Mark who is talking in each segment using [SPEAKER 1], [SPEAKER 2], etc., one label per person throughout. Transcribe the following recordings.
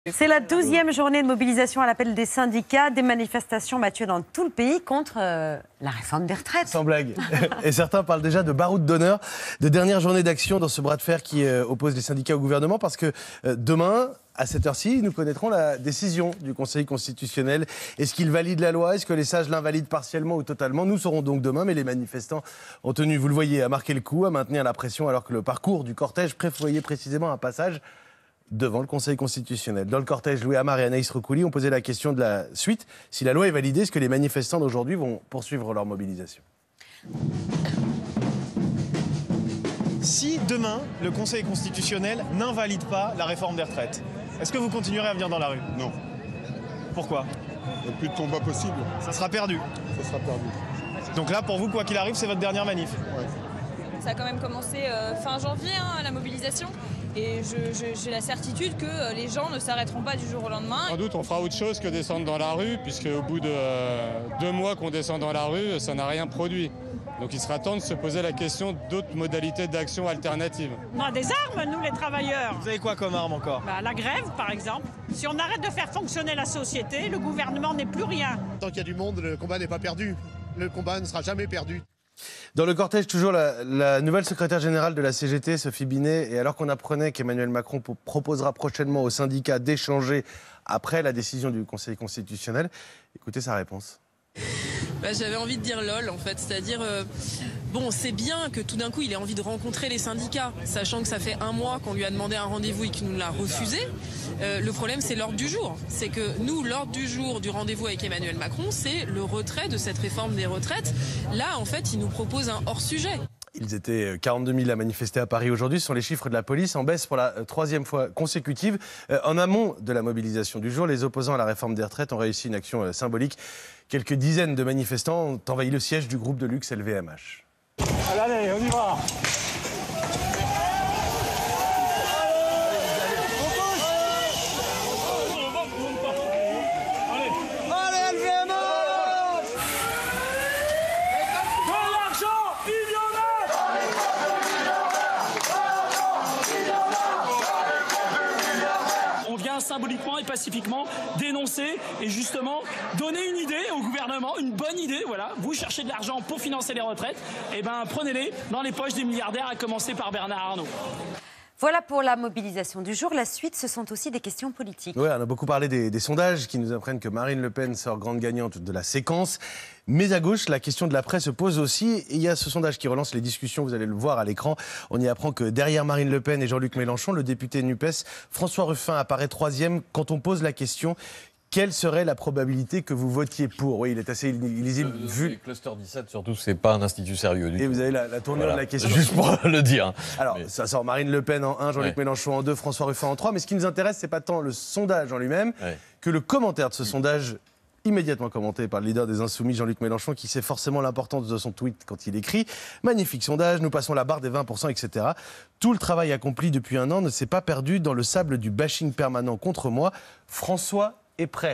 [SPEAKER 1] C'est la 12e journée de mobilisation à l'appel des syndicats. Des manifestations, Mathieu, dans tout le pays contre la réforme des retraites.
[SPEAKER 2] Sans blague. Et certains parlent déjà de baroud d'honneur, de dernière journée d'action dans ce bras de fer qui oppose les syndicats au gouvernement. Parce que demain, à cette heure-ci, nous connaîtrons la décision du Conseil constitutionnel. Est-ce qu'il valide la loi? Est-ce que les sages l'invalident partiellement ou totalement? Nous saurons donc demain, mais les manifestants ont tenu, vous le voyez, à marquer le coup, à maintenir la pression, alors que le parcours du cortège prévoyait précisément un passage devant le Conseil constitutionnel. Dans le cortège, Louis Amar et Anaïs Recouli ont posé la question de la suite. Si la loi est validée, est-ce que les manifestants d'aujourd'hui vont poursuivre leur mobilisation?
[SPEAKER 3] Si demain, le Conseil constitutionnel n'invalide pas la réforme des retraites, est-ce que vous continuerez à venir dans la rue?
[SPEAKER 4] Non.
[SPEAKER 3] Pourquoi?
[SPEAKER 4] Il n'y a plus de combat possible.
[SPEAKER 3] Ça sera perdu.
[SPEAKER 4] Ça sera perdu.
[SPEAKER 3] Donc là, pour vous, quoi qu'il arrive, c'est votre dernière manif?
[SPEAKER 4] Ouais.
[SPEAKER 5] Ça a quand même commencé fin janvier, la mobilisation. Et j'ai la certitude que les gens ne s'arrêteront pas du jour au lendemain.
[SPEAKER 6] Sans doute, on fera autre chose que descendre dans la rue, puisque au bout de 2 mois qu'on descend dans la rue, ça n'a rien produit. Donc il sera temps de se poser la question d'autres modalités d'action alternatives.
[SPEAKER 7] On a des armes, nous les travailleurs.
[SPEAKER 3] Vous avez quoi comme arme encore?
[SPEAKER 7] La grève, par exemple. Si on arrête de faire fonctionner la société, le gouvernement n'est plus rien.
[SPEAKER 8] Tant qu'il y a du monde, le combat n'est pas perdu. Le combat ne sera jamais perdu.
[SPEAKER 2] Dans le cortège, toujours la nouvelle secrétaire générale de la CGT, Sophie Binet, et alors qu'on apprenait qu'Emmanuel Macron proposera prochainement aux syndicats d'échanger après la décision du Conseil constitutionnel, écoutez sa réponse.
[SPEAKER 9] J'avais envie de dire lol en fait, c'est-à-dire bon, c'est bien que tout d'un coup il ait envie de rencontrer les syndicats, sachant que ça fait 1 mois qu'on lui a demandé un rendez-vous et qu'il nous l'a refusé. Le problème c'est l'ordre du jour, c'est que nous l'ordre du jour du rendez-vous avec Emmanuel Macron c'est le retrait de cette réforme des retraites. Là en fait il nous propose un hors-sujet.
[SPEAKER 2] Ils étaient 42 000 à manifester à Paris aujourd'hui. Ce sont les chiffres de la police en baisse pour la 3e fois consécutive. En amont de la mobilisation du jour, les opposants à la réforme des retraites ont réussi une action symbolique. Quelques dizaines de manifestants ont envahi le siège du groupe de luxe LVMH.
[SPEAKER 10] Allez, on y va! Symboliquement et pacifiquement dénoncer et justement donner une idée au gouvernement, une bonne idée, voilà. Vous cherchez de l'argent pour financer les retraites, et prenez-les dans les poches des milliardaires, à commencer par Bernard Arnault.
[SPEAKER 1] Voilà pour la mobilisation du jour. La suite, ce sont aussi des questions politiques.
[SPEAKER 2] Oui, on a beaucoup parlé des sondages qui nous apprennent que Marine Le Pen sort grande gagnante de la séquence. Mais à gauche, la question de l'après se pose aussi. Et il y a ce sondage qui relance les discussions, vous allez le voir à l'écran. On y apprend que derrière Marine Le Pen et Jean-Luc Mélenchon, le député NUPES, François Ruffin, apparaît 3e quand on pose la question. Quelle serait la probabilité que vous votiez pour? Oui, il est assez illisible.
[SPEAKER 11] Vu Cluster 17, surtout, c'est pas un institut sérieux du tout.
[SPEAKER 2] Et vous avez la tournure de la question.
[SPEAKER 11] Juste pour le dire.
[SPEAKER 2] Alors, ça sort Marine Le Pen en 1, Jean-Luc Mélenchon en 2, François Ruffin en 3. Mais ce qui nous intéresse, c'est pas tant le sondage en lui-même que le commentaire de ce sondage, immédiatement commenté par le leader des Insoumis, Jean-Luc Mélenchon, qui sait forcément l'importance de son tweet quand il écrit « Magnifique sondage, nous passons la barre des 20%, etc. » Tout le travail accompli depuis 1 an ne s'est pas perdu dans le sable du bashing permanent contre moi. François est prêt.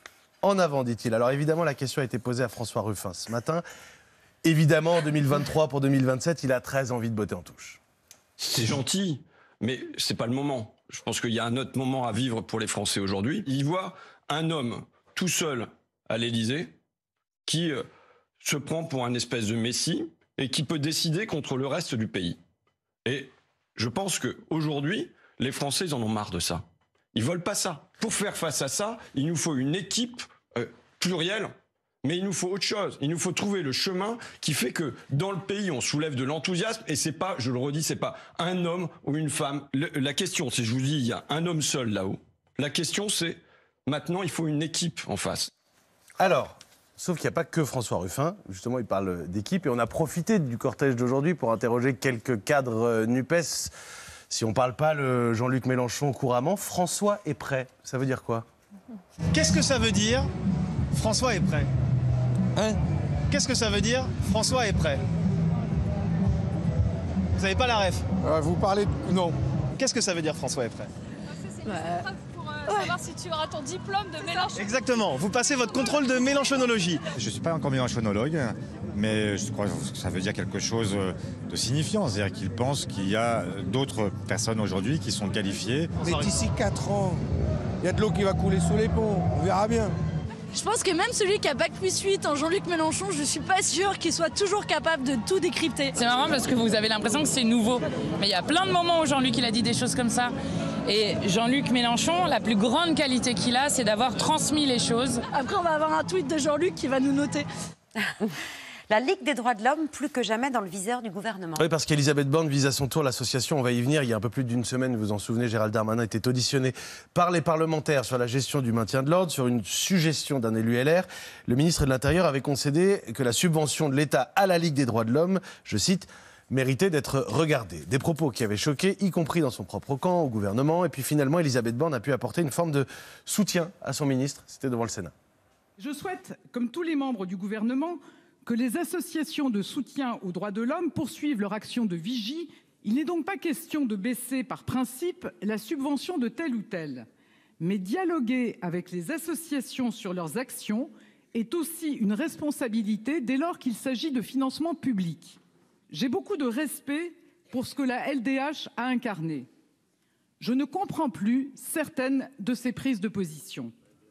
[SPEAKER 2] En avant, dit-il. Alors évidemment, la question a été posée à François Ruffin ce matin. Évidemment, en 2023 pour 2027, il a très envie de botter en touche.
[SPEAKER 12] C'est gentil, mais c'est pas le moment. Je pense qu'il y a un autre moment à vivre pour les Français aujourd'hui. Ils voient un homme tout seul à l'Élysée qui se prend pour un espèce de messie et qui peut décider contre le reste du pays. Et je pense qu'aujourd'hui, les Français, ils en ont marre de ça. Ils veulent pas ça. Pour faire face à ça, il nous faut une équipe plurielle, mais il nous faut autre chose. Il nous faut trouver le chemin qui fait que dans le pays, on soulève de l'enthousiasme et c'est pas, je le redis, c'est pas un homme ou une femme. La question, c'est, je vous dis, il y a un homme seul là-haut. La question, c'est maintenant, il faut une équipe en face.
[SPEAKER 2] Alors, sauf qu'il n'y a pas que François Ruffin. Justement, il parle d'équipe et on a profité du cortège d'aujourd'hui pour interroger quelques cadres NUPES. Si on ne parle pas le Jean-Luc Mélenchon couramment, François est prêt. Ça veut dire quoi?
[SPEAKER 3] Qu'est-ce que ça veut dire? François est prêt. Qu'est-ce que ça veut dire? François est prêt. Vous n'avez pas la ref?
[SPEAKER 8] Vous parlez de... Non.
[SPEAKER 3] Qu'est-ce que ça veut dire François est prêt?
[SPEAKER 5] Pour savoir si tu auras ton diplôme de Mélenchon.
[SPEAKER 3] Exactement, vous passez votre contrôle de mélenchonologie.
[SPEAKER 13] Je ne suis pas encore mélenchonologue, mais je crois que ça veut dire quelque chose de signifiant. C'est-à-dire qu'il pense qu'il y a d'autres personnes aujourd'hui qui sont qualifiées.
[SPEAKER 8] Mais d'ici 4 ans,
[SPEAKER 14] Il y a de l'eau qui va couler sous les ponts, on verra bien.
[SPEAKER 15] Je pense que même celui qui a Bac+8 en Jean-Luc Mélenchon, je suis pas sûre qu'il soit toujours capable de tout décrypter.
[SPEAKER 16] C'est marrant parce que vous avez l'impression que c'est nouveau. Mais il y a plein de moments où Jean-Luc il a dit des choses comme ça. Et Jean-Luc Mélenchon, la plus grande qualité qu'il a, c'est d'avoir transmis les choses.
[SPEAKER 15] Après, on va avoir un tweet de Jean-Luc qui va nous noter.
[SPEAKER 1] La Ligue des droits de l'homme, plus que jamais dans le viseur du gouvernement.
[SPEAKER 2] Oui, parce qu'Elisabeth Borne vise à son tour l'association, on va y venir. Il y a un peu plus d'une semaine, vous vous en souvenez, Gérald Darmanin était auditionné par les parlementaires sur la gestion du maintien de l'ordre, sur une suggestion d'un élu LR. Le ministre de l'Intérieur avait concédé que la subvention de l'État à la Ligue des droits de l'homme, je cite, méritait d'être regardée. Des propos qui avaient choqué, y compris dans son propre camp, au gouvernement. Et puis finalement, Elisabeth Borne a pu apporter une forme de soutien à son ministre. C'était devant le Sénat.
[SPEAKER 17] Je souhaite, comme tous les membres du gouvernement, que les associations de soutien aux droits de l'homme poursuivent leur action de vigie. Il n'est donc pas question de baisser par principe la subvention de tel ou tel. Mais dialoguer avec les associations sur leurs actions est aussi une responsabilité dès lors qu'il s'agit de financement public. J'ai beaucoup de respect pour ce que la LDH a incarné. Je ne comprends plus certaines de ses prises de position.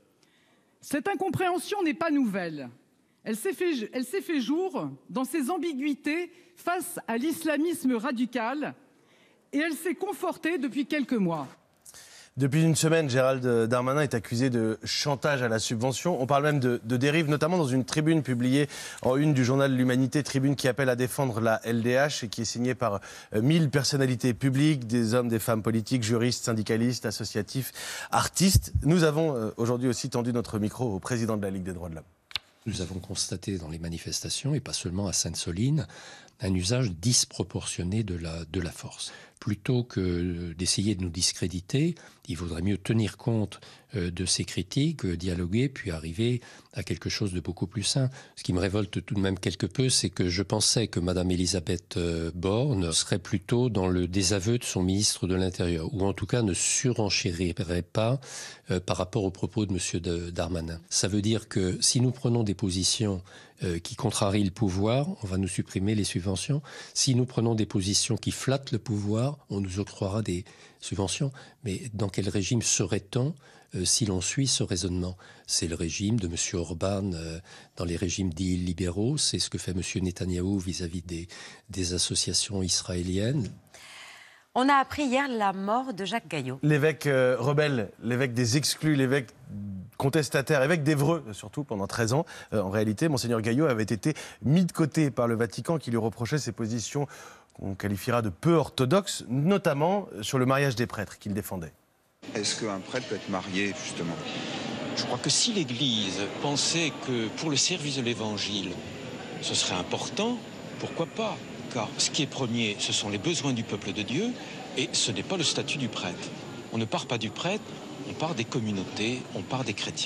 [SPEAKER 17] Cette incompréhension n'est pas nouvelle. Elle s'est fait jour dans ses ambiguïtés face à l'islamisme radical et elle s'est confortée depuis quelques mois.
[SPEAKER 2] Depuis une semaine, Gérald Darmanin est accusé de chantage à la subvention. On parle même de dérive, notamment dans une tribune publiée en une du journal L'Humanité, tribune qui appelle à défendre la LDH et qui est signée par 1000 personnalités publiques, des hommes, des femmes politiques, juristes, syndicalistes, associatifs, artistes. Nous avons aujourd'hui aussi tendu notre micro au président de la Ligue des droits de l'homme.
[SPEAKER 18] Nous avons constaté dans les manifestations, et pas seulement à Sainte-Soline, un usage disproportionné de la force. Plutôt que d'essayer de nous discréditer, il vaudrait mieux tenir compte de ces critiques, dialoguer, puis arriver à quelque chose de beaucoup plus sain. Ce qui me révolte tout de même quelque peu, c'est que je pensais que Mme Elisabeth Borne serait plutôt dans le désaveu de son ministre de l'Intérieur, ou en tout cas ne surenchérirait pas par rapport aux propos de M. Darmanin. Ça veut dire que si nous prenons des positions qui contrarient le pouvoir, on va nous supprimer les subventions. Si nous prenons des positions qui flattent le pouvoir, on nous octroiera des subventions. Mais dans quel régime serait-on si l'on suit ce raisonnement? C'est le régime de M. Orban dans les régimes dits libéraux. C'est ce que fait M. Netanyahou vis-à-vis des associations israéliennes.
[SPEAKER 1] On a appris hier la mort de Jacques Gaillot.
[SPEAKER 2] L'évêque rebelle, l'évêque des exclus, l'évêque contestataire, évêque d'Évreux surtout pendant 13 ans. En réalité, Monseigneur Gaillot avait été mis de côté par le Vatican qui lui reprochait ses positions qu'on qualifiera de peu orthodoxes, notamment sur le mariage des prêtres qu'il défendait.
[SPEAKER 19] Est-ce qu'un prêtre peut être marié, justement?
[SPEAKER 20] Je crois que si l'Église pensait que pour le service de l'Évangile, ce serait important, pourquoi pas? Car ce qui est premier, ce sont les besoins du peuple de Dieu et ce n'est pas le statut du prêtre. On ne part pas du prêtre, on part des communautés, on part des chrétiens.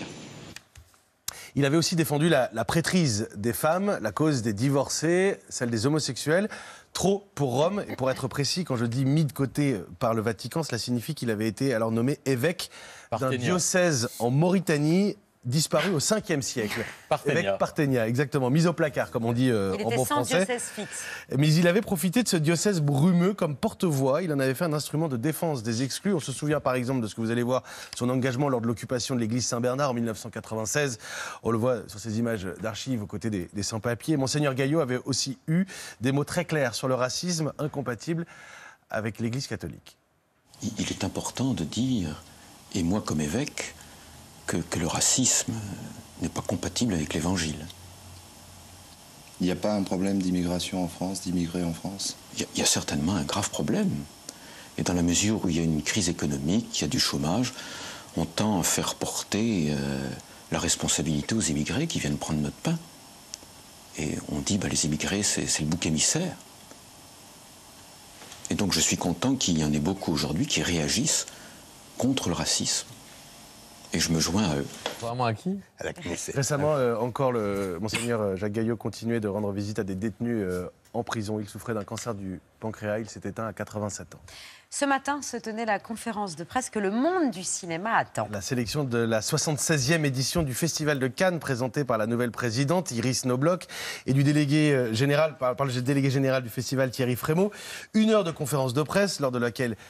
[SPEAKER 2] Il avait aussi défendu la prêtrise des femmes, la cause des divorcés, celle des homosexuels. Trop pour Rome, et pour être précis, quand je dis mis de côté par le Vatican, cela signifie qu'il avait été alors nommé évêque d'un diocèse en Mauritanie, disparu au 5e siècle. Évêque Parthénia, exactement, mis au placard, comme on dit en bon français. Diocèse fixe. Mais il avait profité de ce diocèse brumeux comme porte-voix. Il en avait fait un instrument de défense des exclus. On se souvient par exemple de ce que vous allez voir, son engagement lors de l'occupation de l'église Saint-Bernard en 1996. On le voit sur ces images d'archives aux côtés des sans-papiers. Monseigneur Gaillot avait aussi eu des mots très clairs sur le racisme incompatible avec l'église catholique.
[SPEAKER 20] Il est important de dire, et moi comme évêque, que le racisme n'est pas compatible avec l'Évangile.
[SPEAKER 19] Il n'y a pas un problème d'immigration en France, d'immigrés en France?
[SPEAKER 20] Il y a certainement un grave problème. Et dans la mesure où il y a une crise économique, il y a du chômage, on tend à faire porter la responsabilité aux immigrés qui viennent prendre notre pain. Et on dit, les immigrés, c'est le bouc émissaire. Et donc je suis content qu'il y en ait beaucoup aujourd'hui qui réagissent contre le racisme. Et je me joins à eux.
[SPEAKER 11] Vraiment à qui?
[SPEAKER 2] À la Knesset. Récemment, encore, le Monseigneur Jacques Gaillot continuait de rendre visite à des détenus en prison. Il souffrait d'un cancer du pancréas. Il s'est éteint à 87 ans.
[SPEAKER 1] Ce matin se tenait la conférence de presse que le monde du cinéma attend.
[SPEAKER 2] La sélection de la 76e édition du Festival de Cannes, présentée par la nouvelle présidente Iris Knobloch et du délégué général, par le délégué général du festival Thierry Frémaux. 1 heure de conférence de presse, lors de laquelle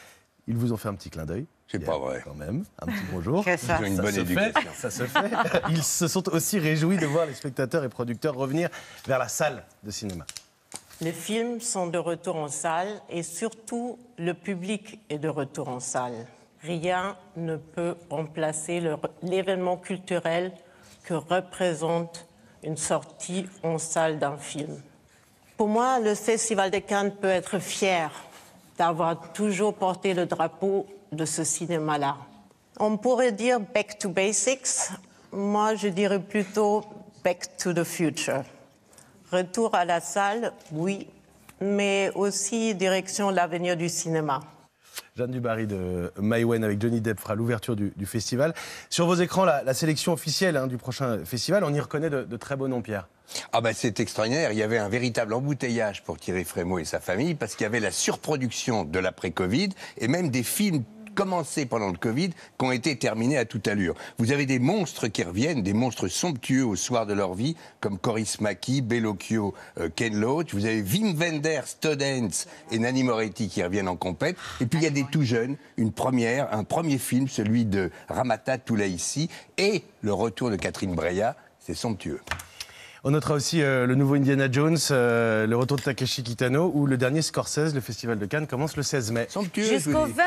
[SPEAKER 2] Ils vous ont fait un petit clin d'œil.
[SPEAKER 21] C'est pas vrai.
[SPEAKER 2] Quand même, un petit bonjour.
[SPEAKER 21] Ils ont une bonne éducation.
[SPEAKER 2] Ça se fait. Ils se sont aussi réjouis de voir les spectateurs et producteurs revenir vers la salle de cinéma.
[SPEAKER 22] Les films sont de retour en salle et surtout le public est de retour en salle. Rien ne peut remplacer l'événement culturel que représente une sortie en salle d'un film. Pour moi, le Festival de Cannes peut être fier d'avoir toujours porté le drapeau de ce cinéma-là. On pourrait dire back to basics. Moi, je dirais plutôt back to the future. Retour à la salle, oui, mais aussi direction l'avenir du cinéma.
[SPEAKER 2] Jeanne Dubarry de Maïwenn avec Johnny Depp fera l'ouverture du festival. Sur vos écrans, la sélection officielle du prochain festival, on y reconnaît de très beaux noms, Pierre.
[SPEAKER 21] Ah ben c'est extraordinaire, il y avait un véritable embouteillage pour Thierry Frémaux et sa famille parce qu'il y avait la surproduction de l'après-Covid et même des films commencés pendant le Covid qui ont été terminés à toute allure. Vous avez des monstres qui reviennent, des monstres somptueux au soir de leur vie, comme Coris Maki, Bellocchio, Ken Loach. Vous avez Wim Wenders, Todd Haynes et Nanni Moretti qui reviennent en compète. Et puis il y a des tout jeunes, un premier film, celui de Ramata Toulaïssi, et le retour de Catherine Breillat. C'est somptueux.
[SPEAKER 2] On notera aussi le nouveau Indiana Jones, le retour de Takeshi Kitano ou le dernier Scorsese. Le festival de Cannes commence le 16 mai.
[SPEAKER 21] Somptueux,
[SPEAKER 1] Jusqu'au